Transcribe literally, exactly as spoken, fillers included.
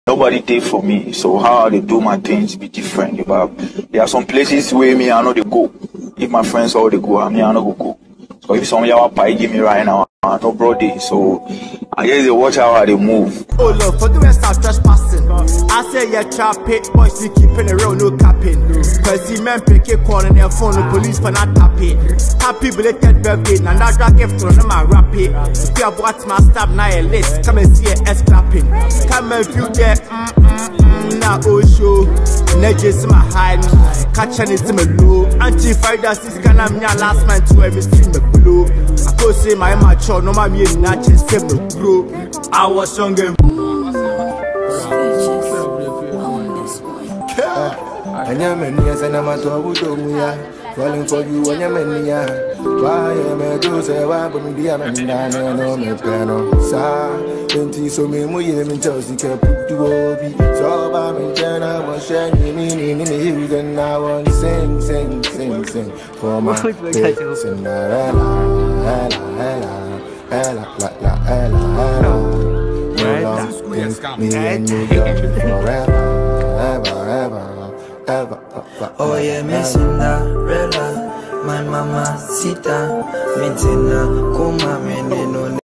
Nobody did for me, so how they do my things be different. But there are some places where me I know they go. If my friends all they go, I mean I know go. So if some y'all pie give me right now, I no brody. So I guess they watch how they move. Oh look, for the rest of trespassing. I say yeah, trap it, boys you keeping the road, no capping. Cause the men pick a call on their phone, the police for not tapping. Happy belated birthday, and that drag gift on them and rap it. If you have watched my stab now a list, come and see it S clapping. Come and view that mm mm mm now oh show. Nedges my high, catching it to my low. Anti Friday six can I'm your last man to every stream the blue. I go say my mature, no my me not just the bro. I was young and and your many years and I'm a talk falling for you and your many years. Why am I do say why but me dear man I know me piano sa twenty so me mo ye me Chelsea kept to obi so ba me jana was shining me me me you and I want sing sing sing sing for my Cinderella la la la la la la me and you forever ever ever ever. Oh yeah, me Cinderella, my mama sita, me tina kuma me no